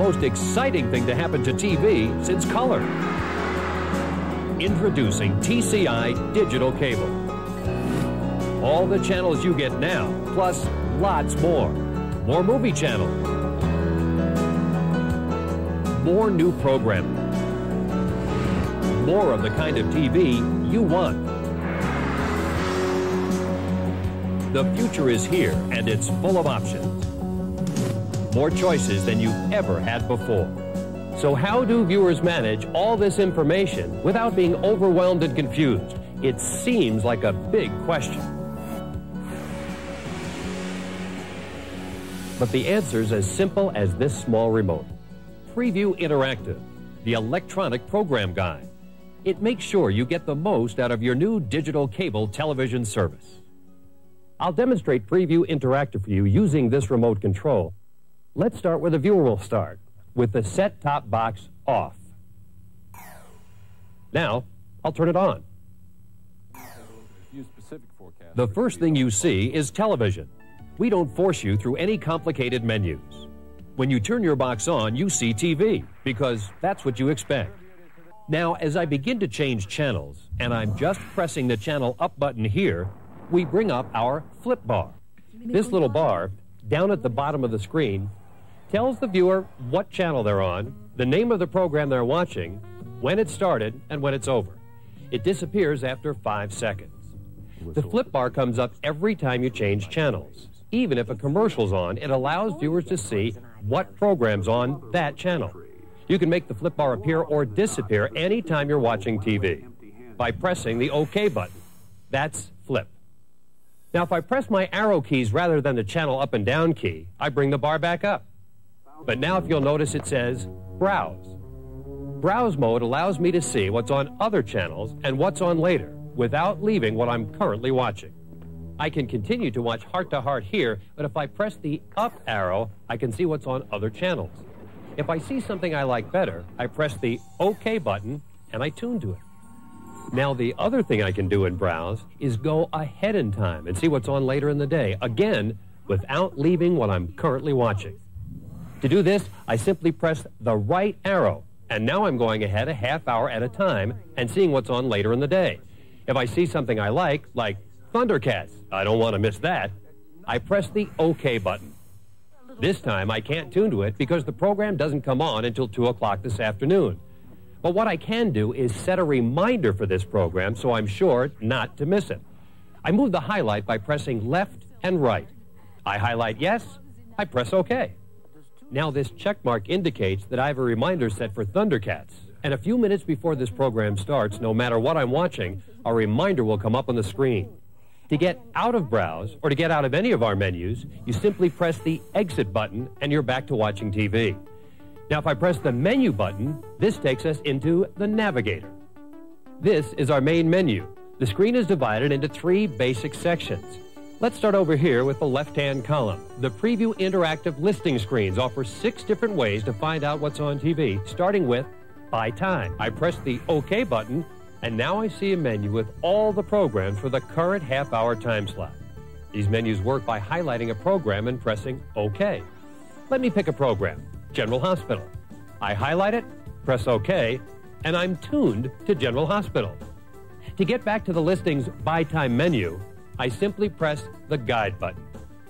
most exciting thing to happen to TV since color. Introducing TCI digital cable. All the channels you get now, plus lots more. More movie channels. More new programming. More of the kind of TV you want. The future is here, and it's full of options. More choices than you've ever had before. So how do viewers manage all this information without being overwhelmed and confused? It seems like a big question. But the answer's as simple as this small remote. Prevue Interactive, the electronic program guide. It makes sure you get the most out of your new digital cable television service. I'll demonstrate Prevue Interactive for you using this remote control. Let's start where the viewer will start, with the set-top box off. Now, I'll turn it on. The first thing you see is television. We don't force you through any complicated menus. When you turn your box on, you see TV, because that's what you expect. Now, as I begin to change channels, and I'm just pressing the channel up button here, we bring up our flip bar. This little bar, down at the bottom of the screen, tells the viewer what channel they're on, the name of the program they're watching, when it started, and when it's over. It disappears after 5 seconds. The flip bar comes up every time you change channels. Even if a commercial's on, it allows viewers to see what program's on that channel. You can make the flip bar appear or disappear anytime you're watching TV by pressing the OK button. That's flip. Now, if I press my arrow keys rather than the channel up and down key, I bring the bar back up. But now, if you'll notice, it says Browse. Browse mode allows me to see what's on other channels and what's on later without leaving what I'm currently watching. I can continue to watch Heart to Heart here, but if I press the up arrow, I can see what's on other channels. If I see something I like better, I press the OK button and I tune to it. Now, the other thing I can do in Browse is go ahead in time and see what's on later in the day, again, without leaving what I'm currently watching. To do this, I simply press the right arrow, and now I'm going ahead a half hour at a time and seeing what's on later in the day. If I see something I like Thundercats, I don't want to miss that, I press the OK button. This time, I can't tune to it because the program doesn't come on until 2 o'clock this afternoon. But what I can do is set a reminder for this program so I'm sure not to miss it. I move the highlight by pressing left and right. I highlight yes, I press OK. Now this check mark indicates that I have a reminder set for Thundercats. And a few minutes before this program starts, no matter what I'm watching, a reminder will come up on the screen. To get out of Browse, or to get out of any of our menus, you simply press the Exit button and you're back to watching TV. Now, if I press the Menu button, this takes us into the Navigator. This is our main menu. The screen is divided into 3 basic sections. Let's start over here with the left-hand column. The Prevue Interactive listing screens offer 6 different ways to find out what's on TV, starting with By Time. I press the OK button, and now I see a menu with all the programs for the current half-hour time slot. These menus work by highlighting a program and pressing OK. Let me pick a program, General Hospital. I highlight it, press OK, and I'm tuned to General Hospital. To get back to the listing's By Time menu, I simply press the Guide button.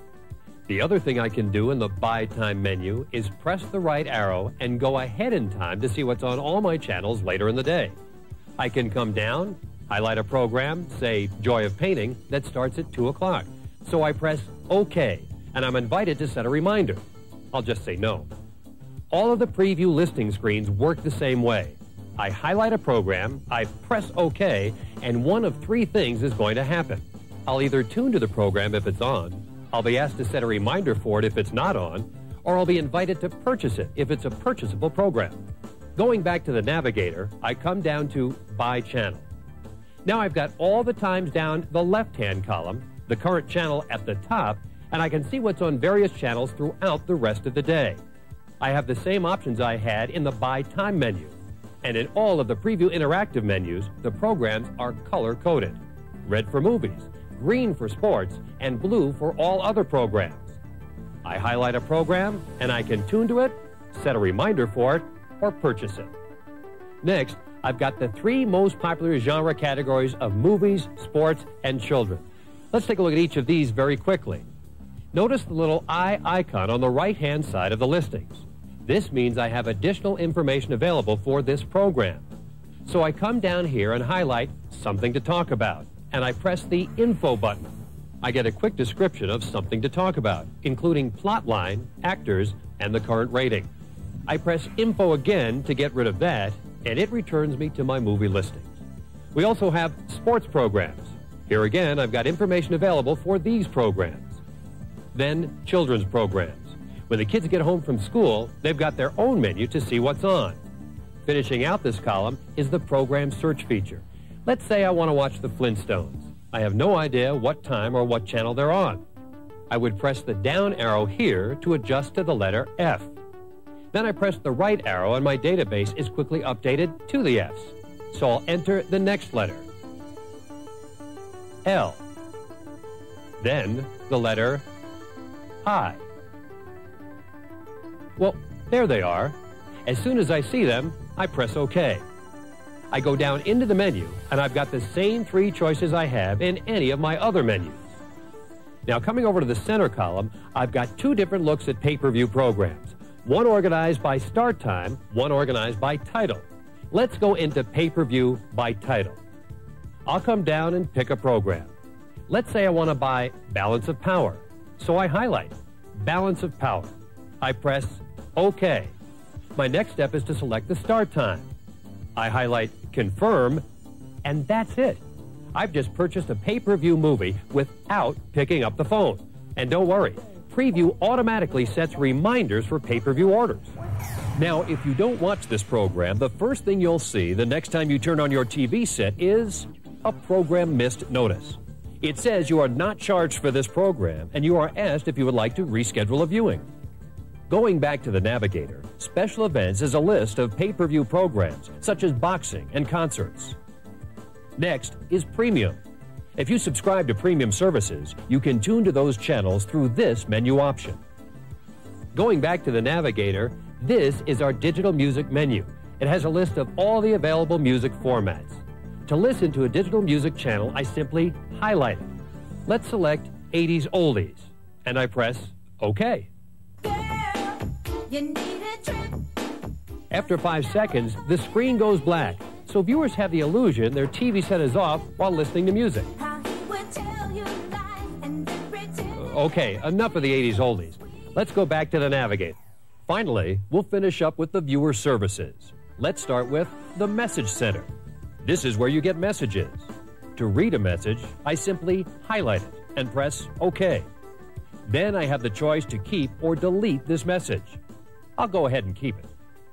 The other thing I can do in the By Time menu is press the right arrow and go ahead in time to see what's on all my channels later in the day. I can come down, highlight a program, say Joy of Painting, that starts at 2 o'clock. So I press OK, and I'm invited to set a reminder. I'll just say no. All of the Prevue listing screens work the same way. I highlight a program, I press OK, and one of 3 things is going to happen. I'll either tune to the program if it's on, I'll be asked to set a reminder for it if it's not on, or I'll be invited to purchase it if it's a purchasable program. Going back to the Navigator, I come down to By Channel. Now I've got all the times down the left-hand column, the current channel at the top, and I can see what's on various channels throughout the rest of the day. I have the same options I had in the By Time menu. And in all of the Prevue Interactive menus, the programs are color-coded. Red for movies, green for sports, and blue for all other programs. I highlight a program, and I can tune to it, set a reminder for it, or purchase it. Next, I've got the 3 most popular genre categories of movies, sports, and children. Let's take a look at each of these very quickly. Notice the little eye icon on the right-hand side of the listings. This means I have additional information available for this program. So I come down here and highlight Something to Talk About, and I press the Info button. I get a quick description of something to talk about, including plotline, actors, and the current rating. I press Info again to get rid of that, and it returns me to my movie listings. We also have sports programs. Here again, I've got information available for these programs. Then, children's programs. When the kids get home from school, they've got their own menu to see what's on. Finishing out this column is the program search feature. Let's say I want to watch the Flintstones. I have no idea what time or what channel they're on. I would press the down arrow here to adjust to the letter F. Then I press the right arrow and my database is quickly updated to the Fs. So I'll enter the next letter, L. Then the letter I. Well, there they are. As soon as I see them, I press OK. I go down into the menu, and I've got the same 3 choices I have in any of my other menus. Now, coming over to the center column, I've got 2 different looks at pay-per-view programs. One organized by start time, one organized by title. Let's go into pay-per-view by title. I'll come down and pick a program. Let's say I want to buy Balance of Power. So I highlight Balance of Power. I press OK. My next step is to select the start time. I highlight Confirm, and that's it. I've just purchased a pay-per-view movie without picking up the phone. And don't worry, Prevue automatically sets reminders for pay-per-view orders. Now, if you don't watch this program, the first thing you'll see the next time you turn on your TV set is a program missed notice. It says you are not charged for this program, and you are asked if you would like to reschedule a viewing. Going back to the navigator, Special Events is a list of pay-per-view programs, such as boxing and concerts. Next is Premium. If you subscribe to premium services, you can tune to those channels through this menu option. Going back to the navigator, this is our digital music menu. It has a list of all the available music formats. To listen to a digital music channel, I simply highlight it. Let's select 80s Oldies, and I press OK. After 5 seconds, the screen goes black, so viewers have the illusion their TV set is off while listening to music. Okay, enough of the 80s Oldies. Let's go back to the navigator. Finally, we'll finish up with the viewer services. Let's start with the Message Center. This is where you get messages. To read a message, I simply highlight it and press OK. Then I have the choice to keep or delete this message. I'll go ahead and keep it.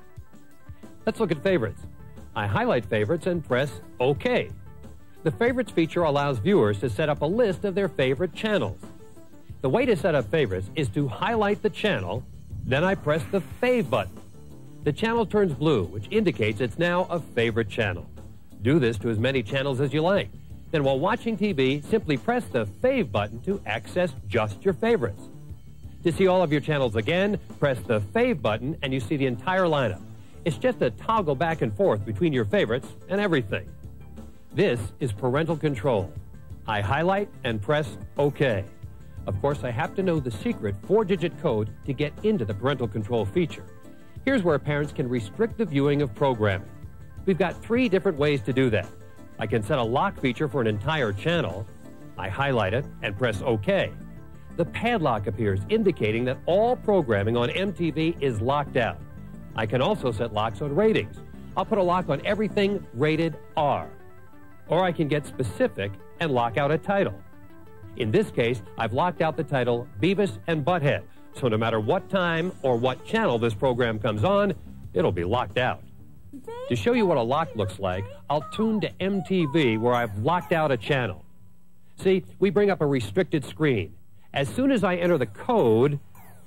Let's look at favorites. I highlight favorites and press OK. The favorites feature allows viewers to set up a list of their favorite channels. The way to set up favorites is to highlight the channel, then I press the Fave button. The channel turns blue, which indicates it's now a favorite channel. Do this to as many channels as you like. Then while watching TV, simply press the Fave button to access just your favorites. To see all of your channels again, press the Fave button and you see the entire lineup. It's just a toggle back and forth between your favorites and everything. This is parental control. I highlight and press OK. Of course, I have to know the secret 4-digit code to get into the parental control feature. Here's where parents can restrict the viewing of programming. We've got 3 different ways to do that. I can set a lock feature for an entire channel. I highlight it and press OK. The padlock appears, indicating that all programming on MTV is locked out. I can also set locks on ratings. I'll put a lock on everything rated R. Or I can get specific and lock out a title. In this case, I've locked out the title Beavis and Butthead, so no matter what time or what channel this program comes on, it'll be locked out. To show you what a lock looks like, I'll tune to MTV where I've locked out a channel. See, we bring up a restricted screen. As soon as I enter the code,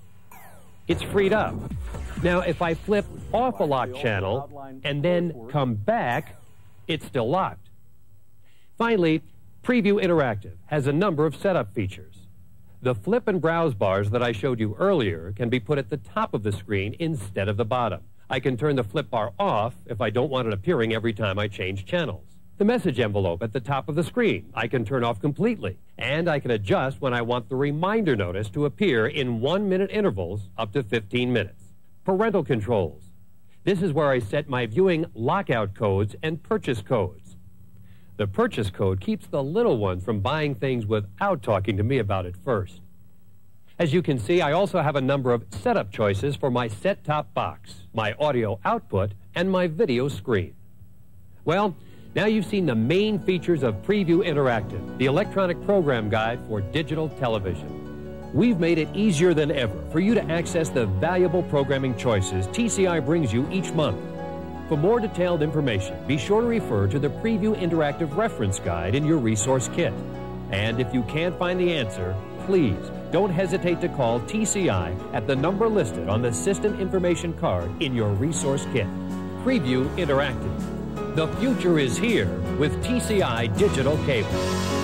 it's freed up. Now, if I flip off a locked channel and then come back, it's still locked. Finally, Prevue Interactive has a number of setup features. The flip and browse bars that I showed you earlier can be put at the top of the screen instead of the bottom. I can turn the flip bar off if I don't want it appearing every time I change channels. The message envelope at the top of the screen I can turn off completely, and I can adjust when I want the reminder notice to appear in 1-minute intervals up to 15 minutes. Parental controls. This is where I set my viewing lockout codes and purchase codes. The purchase code keeps the little ones from buying things without talking to me about it first. As you can see, I also have a number of setup choices for my set-top box, my audio output, and my video screen. Well, now you've seen the main features of Prevue Interactive, the electronic program guide for digital television. We've made it easier than ever for you to access the valuable programming choices TCI brings you each month. For more detailed information, be sure to refer to the Prevue Interactive Reference Guide in your resource kit. And if you can't find the answer, please don't hesitate to call TCI at the number listed on the system information card in your resource kit. Prevue Interactive. The future is here with TCI Digital Cable.